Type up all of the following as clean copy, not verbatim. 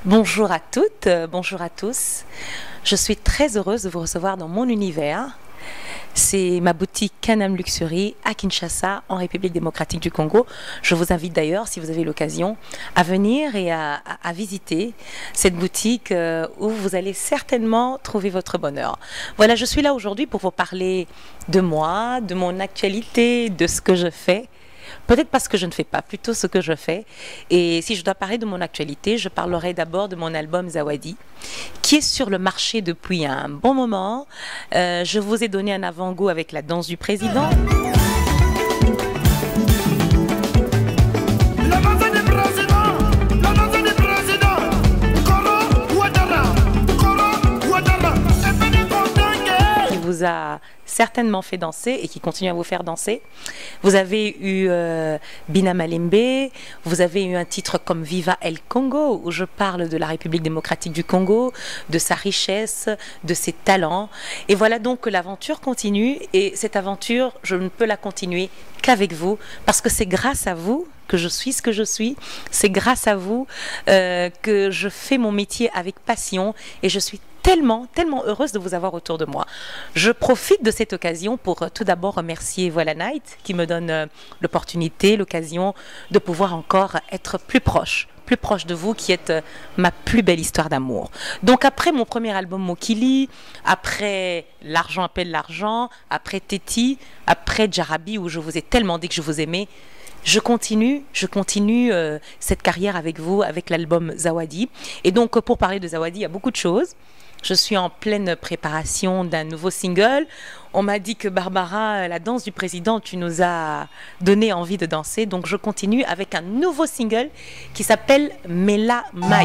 Bonjour à toutes, bonjour à tous. Je suis très heureuse de vous recevoir dans mon univers. C'est ma boutique Canam Luxury à Kinshasa, en République démocratique du Congo. Je vous invite d'ailleurs, si vous avez l'occasion, à venir et à visiter cette boutique où vous allez certainement trouver votre bonheur. Voilà, je suis là aujourd'hui pour vous parler de moi, de mon actualité, de ce que je fais. Peut-être parce que je ne fais pas, plutôt ce que je fais. Et si je dois parler de mon actualité, je parlerai d'abord de mon album Zawadi, qui est sur le marché depuis un bon moment. Je vous ai donné un avant-goût avec la danse du président. Qui vous a certainement fait danser et qui continue à vous faire danser. Vous avez eu Bina Malembe, vous avez eu un titre comme Viva El Congo, où je parle de la République démocratique du Congo, de sa richesse, de ses talents. Et voilà donc que l'aventure continue, et cette aventure, je ne peux la continuer qu'avec vous, parce que c'est grâce à vous que je suis ce que je suis, c'est grâce à vous que je fais mon métier avec passion, et je suis tellement heureuse de vous avoir autour de moi. Je profite de cette occasion pour tout d'abord remercier Voilà Night qui me donne l'opportunité, l'occasion de pouvoir encore être plus proche de vous, qui êtes ma plus belle histoire d'amour. Donc après mon premier album Mokili, après L'argent appelle l'argent, après Teti, après Djarabi où je vous ai tellement dit que je vous aimais, je continue cette carrière avec vous, avec l'album Zawadi. Et donc pour parler de Zawadi, il y a beaucoup de choses. Je suis en pleine préparation d'un nouveau single. On m'a dit que Barbara, la danse du président, tu nous as donné envie de danser. Donc je continue avec un nouveau single qui s'appelle Mela Mai.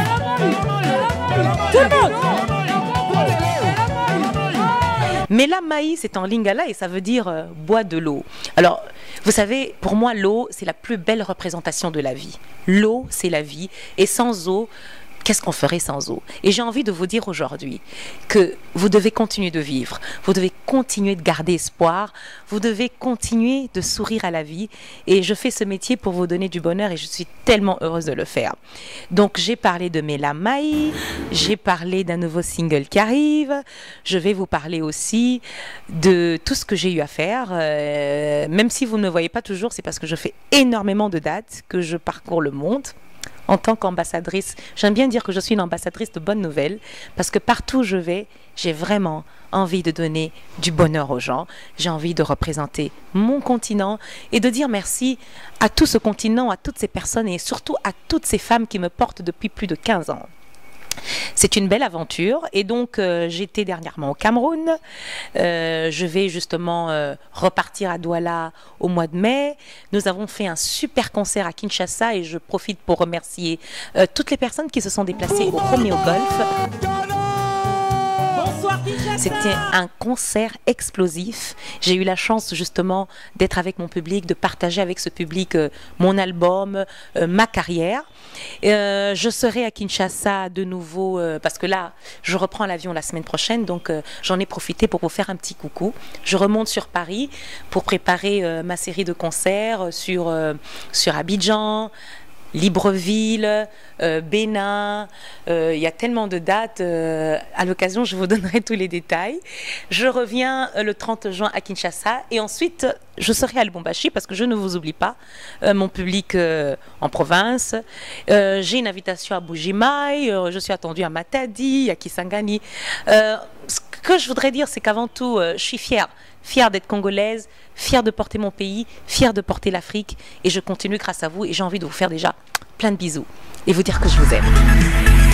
Mela Mai, c'est en lingala et ça veut dire bois de l'eau. Alors, vous savez, pour moi, l'eau, c'est la plus belle représentation de la vie. L'eau, c'est la vie. Et sans eau, qu'est-ce qu'on ferait sans eau? Et j'ai envie de vous dire aujourd'hui que vous devez continuer de vivre, vous devez continuer de garder espoir, vous devez continuer de sourire à la vie. Et je fais ce métier pour vous donner du bonheur et je suis tellement heureuse de le faire. Donc j'ai parlé de Mela Mai, j'ai parlé d'un nouveau single qui arrive, je vais vous parler aussi de tout ce que j'ai eu à faire. Même si vous ne me voyez pas toujours, c'est parce que je fais énormément de dates, que je parcours le monde. En tant qu'ambassadrice, j'aime bien dire que je suis une ambassadrice de bonnes nouvelles parce que partout où je vais, j'ai vraiment envie de donner du bonheur aux gens. J'ai envie de représenter mon continent et de dire merci à tout ce continent, à toutes ces personnes et surtout à toutes ces femmes qui me portent depuis plus de 15 ans. C'est une belle aventure et donc j'étais dernièrement au Cameroun. Je vais justement repartir à Douala au mois de mai. Nous avons fait un super concert à Kinshasa et je profite pour remercier toutes les personnes qui se sont déplacées au Romeo Golf. C'était un concert explosif. J'ai eu la chance justement d'être avec mon public, de partager avec ce public mon album, ma carrière. Je serai à Kinshasa de nouveau parce que là, je reprends l'avion la semaine prochaine. Donc, j'en ai profité pour vous faire un petit coucou. Je remonte sur Paris pour préparer ma série de concerts sur Abidjan, Libreville, Bénin, il y a tellement de dates, à l'occasion je vous donnerai tous les détails. Je reviens le 30 juin à Kinshasa et ensuite je serai à Lubumbashi parce que je ne vous oublie pas, mon public en province. J'ai une invitation à Bujimaï, je suis attendue à Matadi, à Kisangani. Ce que je voudrais dire, c'est qu'avant tout, je suis fière d'être congolaise, fière de porter mon pays, fière de porter l'Afrique et je continue grâce à vous et j'ai envie de vous faire déjà plein de bisous et vous dire que je vous aime.